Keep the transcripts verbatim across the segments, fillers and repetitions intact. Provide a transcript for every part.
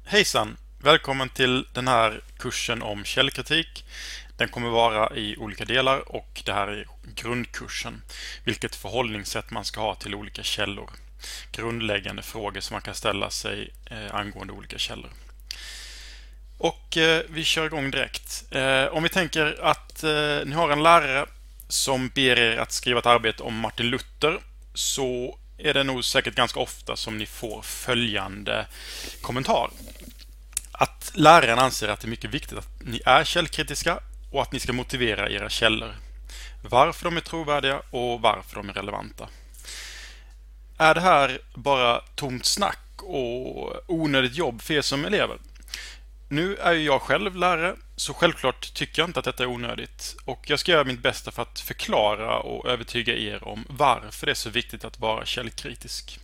Hejsan! Välkommen till den här kursen om källkritik. Den kommer vara i olika delar och det här är grundkursen. Vilket förhållningssätt man ska ha till olika källor. Grundläggande frågor som man kan ställa sig eh, angående olika källor. Och eh, vi kör igång direkt. Eh, om vi tänker att eh, ni har en lärare som ber er att skriva ett arbete om Martin Luther, så är det nog säkert ganska ofta som ni får följande kommentar. Att läraren anser att det är mycket viktigt att ni är källkritiska och att ni ska motivera era källor. Varför de är trovärdiga och varför de är relevanta. Är det här bara tomt snack och onödigt jobb för er som elever? Nu är ju jag själv lärare, så självklart tycker jag inte att detta är onödigt. Och jag ska göra mitt bästa för att förklara och övertyga er om varför det är så viktigt att vara källkritisk.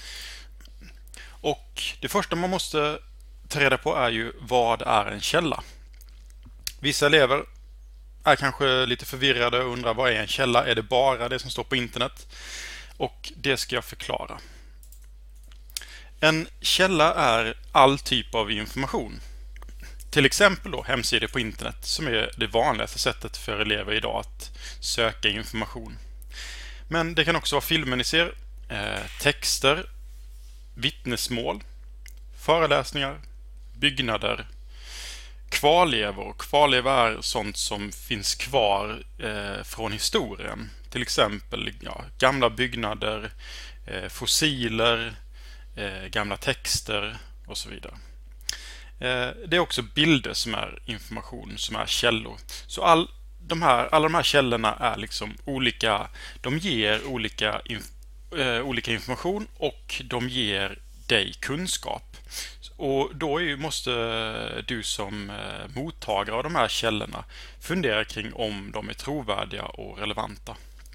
Och det första man måste ta reda på är ju vad är en källa. Vissa elever är kanske lite förvirrade och undrar vad är en källa? Är det bara det som står på internet? Och det ska jag förklara. En källa är all typ av information. Till exempel då hemsidor på internet som är det vanligaste sättet för elever idag att söka information. Men det kan också vara filmer ni ser, eh, texter, vittnesmål, föreläsningar, byggnader, kvarlevor. Kvarlevor är sånt som finns kvar eh, från historien. Till exempel ja, gamla byggnader, eh, fossiler, eh, gamla texter och så vidare. Eh, det är också bilder som är information, som är källor. Så all, de här, alla de här källorna är liksom olika, de ger olika, inf, eh, olika information och de ger dig kunskap. Och då är, måste du som eh, mottagare av de här källorna fundera kring om de är trovärdiga och relevanta.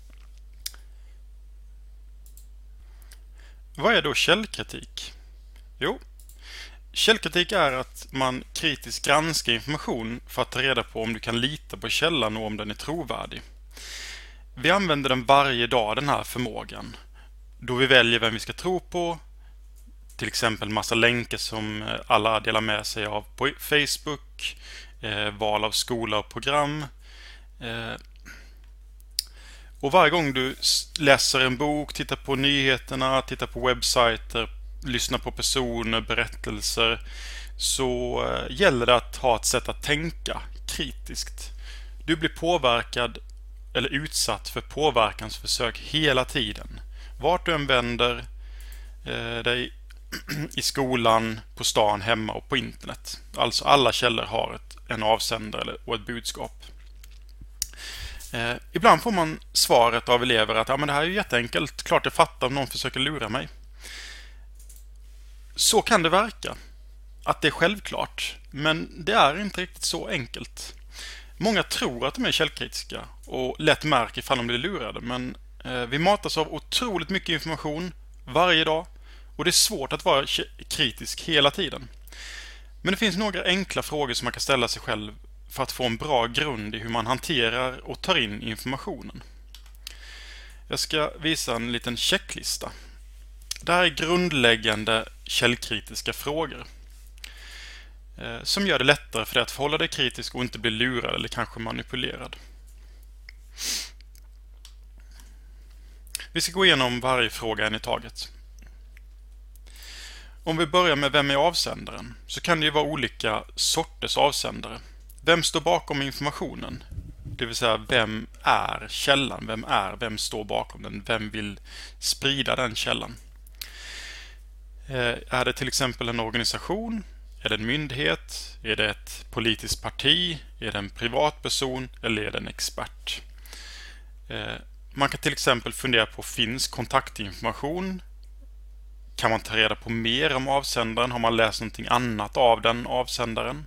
Vad är då källkritik? Jo, källkritik är att man kritiskt granskar information för att ta reda på om du kan lita på källan och om den är trovärdig. Vi använder den varje dag, den här förmågan. Då vi väljer vem vi ska tro på. Till exempel massa länkar som alla delar med sig av på Facebook. Eh, val av skola och program. Eh, och varje gång du läser en bok, tittar på nyheterna, tittar på webbsajter, lyssnar på personer, berättelser, så eh, gäller det att ha ett sätt att tänka kritiskt. Du blir påverkad eller utsatt för påverkansförsök hela tiden. Vart du än vänder eh, dig, i skolan, på stan, hemma och på internet. Alltså alla källor har ett, en avsändare och ett budskap. Eh, ibland får man svaret av elever att ja, men det här är ju jätteenkelt. Klart jag fattar om någon försöker lura mig. Så kan det verka. Att det är självklart. Men det är inte riktigt så enkelt. Många tror att de är källkritiska och lätt märker ifall de blir lurade. Men eh, vi matas av otroligt mycket information varje dag. Och det är svårt att vara kritisk hela tiden. Men det finns några enkla frågor som man kan ställa sig själv för att få en bra grund i hur man hanterar och tar in informationen. Jag ska visa en liten checklista. Det här är grundläggande källkritiska frågor. Som gör det lättare för dig att förhålla dig kritisk och inte bli lurad eller kanske manipulerad. Vi ska gå igenom varje fråga en i taget. Om vi börjar med vem är avsändaren, så kan det ju vara olika sorters avsändare. Vem står bakom informationen? Det vill säga, vem är källan? Vem är, vem står bakom den? Vem vill sprida den källan? Är det till exempel en organisation? Är det en myndighet? Är det ett politiskt parti? Är det en privatperson? Eller är det en expert? Man kan till exempel fundera på, finns kontaktinformation? Kan man ta reda på mer om avsändaren? Har man läst någonting annat av den avsändaren?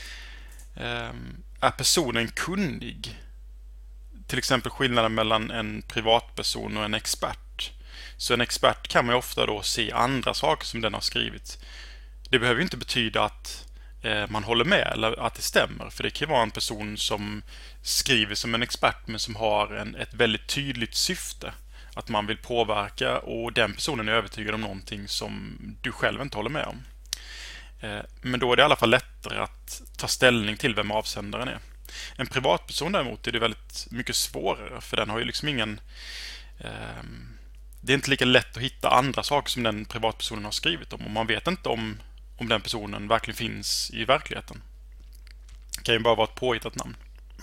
Är personen kunnig? Till exempel skillnaden mellan en privatperson och en expert. Så en expert kan man ju ofta då se andra saker som den har skrivit. Det behöver ju inte betyda att man håller med eller att det stämmer. För det kan vara en person som skriver som en expert men som har en, ett väldigt tydligt syfte. Att man vill påverka och den personen är övertygad om någonting som du själv inte håller med om. Men då är det i alla fall lättare att ta ställning till vem avsändaren är. En privatperson däremot är det väldigt mycket svårare, för den har ju liksom ingen... Eh, det är inte lika lätt att hitta andra saker som den privatpersonen har skrivit om, och man vet inte om, om den personen verkligen finns i verkligheten. Det kan ju bara vara ett påhittat namn.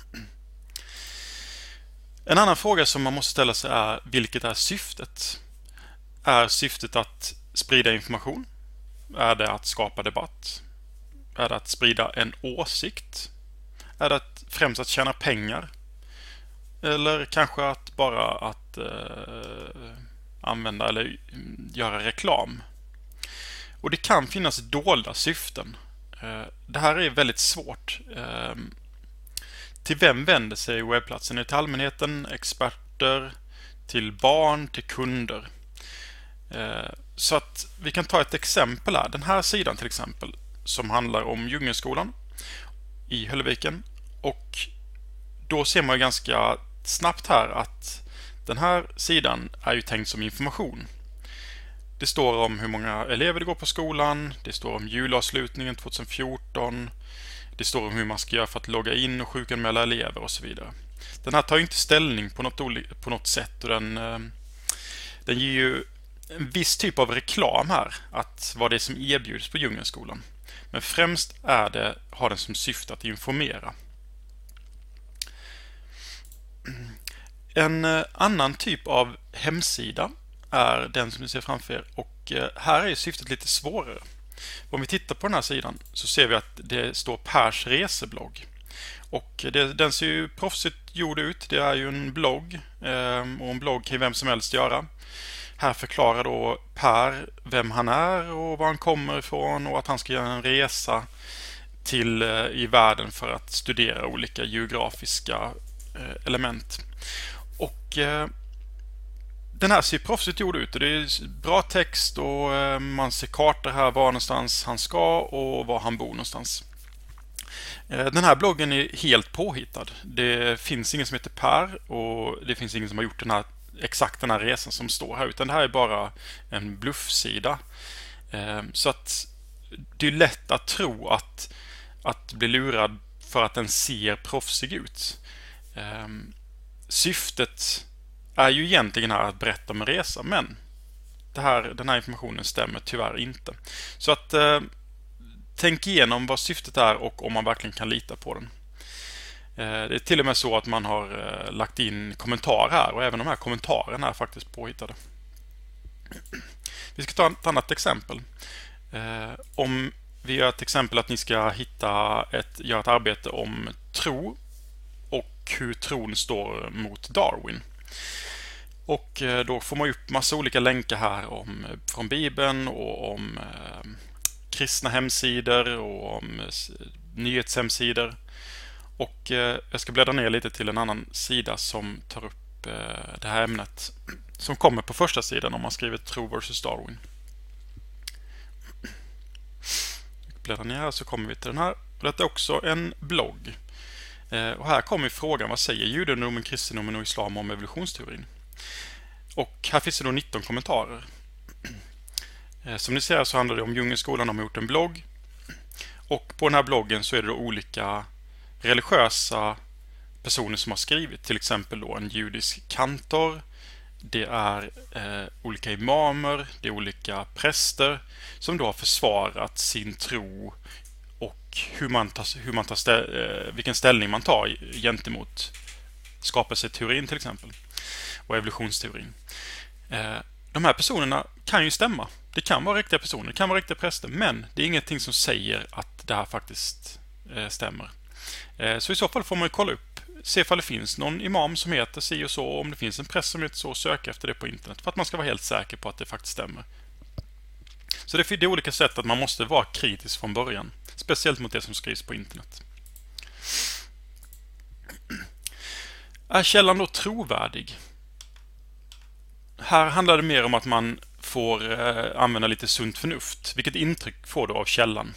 En annan fråga som man måste ställa sig är: vilket är syftet? Är syftet att sprida information? Är det att skapa debatt? Är det att sprida en åsikt? Är det att, främst att tjäna pengar? Eller kanske att bara att eh, använda eller göra reklam? Och det kan finnas dolda syften. Eh, det här är väldigt svårt. Eh, till vem vänder sig webbplatsen? Är det till allmänheten, experter, till barn, till kunder? Eh, så att vi kan ta ett exempel här. Den här sidan till exempel, som handlar om Djungelskolan i Höllviken. Och då ser man ju ganska snabbt här att den här sidan är ju tänkt som information. Det står om hur många elever det går på skolan, det står om julavslutningen tjugohundrafjorton, det står om hur man ska göra för att logga in och sjukanmäla elever och så vidare. Den här tar ju inte ställning på något, på något sätt, och den, den ger ju en viss typ av reklam här, att vad det är som erbjuds på Djungelskolan. Men främst är det, har den som syfte att informera. En annan typ av hemsida är den som ni ser framför er, och här är syftet lite svårare. Om vi tittar på den här sidan så ser vi att det står Pers reseblogg. Och det, den ser ju proffsigt gjord ut. Det är ju en blogg, och en blogg kan ju vem som helst göra. Här förklarar då Per vem han är och var han kommer ifrån, och att han ska göra en resa till i världen för att studera olika geografiska element. Och eh, den här ser proffsigt gjord ut, och det är bra text, och eh, man ser kartor här var någonstans han ska och var han bor någonstans. Eh, den här bloggen är helt påhittad. Det finns ingen som heter Per, och det finns ingen som har gjort den här, exakt den här resan som står här, utan det här är bara en bluffsida. Eh, så att det är lätt att tro att, att bli lurad för att den ser proffsig ut. Eh, Syftet är ju egentligen här att berätta om en resa, men det här, den här informationen stämmer tyvärr inte. Så att eh, tänk igenom vad syftet är och om man verkligen kan lita på den. Eh, det är till och med så att man har eh, lagt in kommentarer här, och även de här kommentarerna är faktiskt påhittade. Vi ska ta ett annat exempel. Eh, om vi gör ett exempel att ni ska hitta ett, göra ett arbete om tro och hur tron står mot Darwin. Och då får man upp massa olika länkar här om, från Bibeln, och om eh, kristna hemsidor och om eh, nyhetshemsidor. Och eh, jag ska bläddra ner lite till en annan sida som tar upp eh, det här ämnet, som kommer på första sidan om man skriver tro versus Darwin. Bläddrar ner här så kommer vi till den här. Och detta är också en blogg. Och här kommer frågan: vad säger judendomen, kristendomen och islam om evolutionsteorin? Och här finns det då nitton kommentarer. Som ni ser så handlar det om Djungelskolan. De har gjort en blogg. Och på den här bloggen så är det då olika religiösa personer som har skrivit. Till exempel då en judisk kantor. Det är eh, olika imamer. Det är olika präster som då har försvarat sin tro och hur man tar, hur man tar stä, vilken ställning man tar gentemot skapelseteorin till exempel, och evolutionsteorin. De här personerna kan ju stämma. Det kan vara riktiga personer, det kan vara riktiga präster, men det är ingenting som säger att det här faktiskt stämmer. Så i så fall får man ju kolla upp, se ifall det finns någon imam som heter si och så, om det finns en präst som heter så, och söka efter det på internet för att man ska vara helt säker på att det faktiskt stämmer. Så det är olika sätt att man måste vara kritisk från början. Speciellt mot det som skrivs på internet. Är källan då trovärdig? Här handlar det mer om att man får eh, använda lite sunt förnuft. Vilket intryck får du av källan?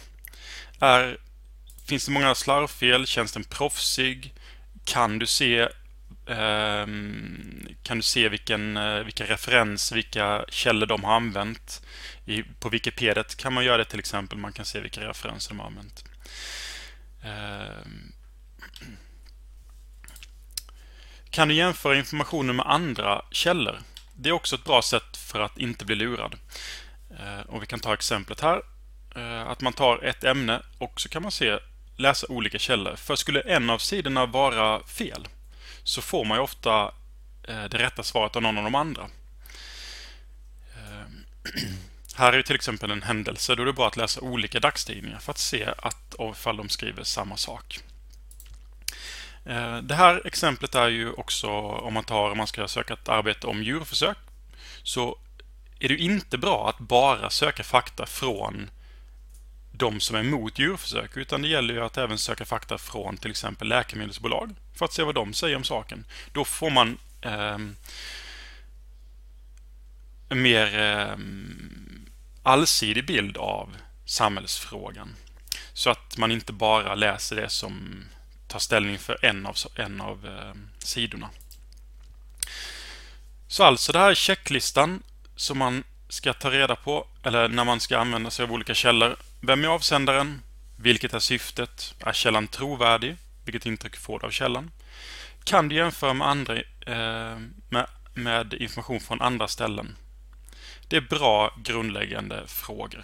Är, finns det många slarvfel? Känns den proffsig? Kan du se eh, kan du se vilken, eh, vilka referens, vilka källor de har använt. I, på Wikipedia kan man göra det till exempel. Man kan se vilka referenser de har använt. Eh, kan du jämföra informationen med andra källor? Det är också ett bra sätt för att inte bli lurad. Eh, och vi kan ta exemplet här. Eh, att man tar ett ämne och så kan man se läsa olika källor. För skulle en av sidorna vara fel så får man ju ofta eh, det rätta svaret av någon av de andra. Eh, här är ju till exempel en händelse då det är bra att läsa olika dagstidningar för att se att ifall de skriver samma sak. Eh, det här exemplet är ju också om man tar om man ska söka ett arbete om djurförsök, så är det ju inte bra att bara söka fakta från de som är emot djurförsök, utan det gäller ju att även söka fakta från till exempel läkemedelsbolag för att se vad de säger om saken. Då får man eh, en mer eh, allsidig bild av samhällsfrågan. Så att man inte bara läser det som tar ställning för en av, en av eh, sidorna. Så alltså det här är checklistan som man ska ta reda på, eller när man ska använda sig av olika källor. Vem är avsändaren? Vilket är syftet? Är källan trovärdig? Vilket intryck får du av källan? Kan du jämföra med, andra, eh, med, med information från andra ställen? Det är bra grundläggande frågor.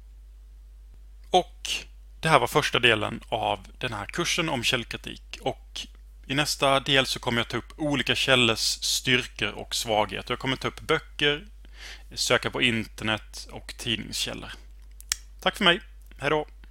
Och det här var första delen av den här kursen om källkritik. Och i nästa del så kommer jag ta upp olika källors styrkor och svagheter. Jag kommer ta upp böcker, söka på internet och tidningskällor. Tack för mig. Hej då!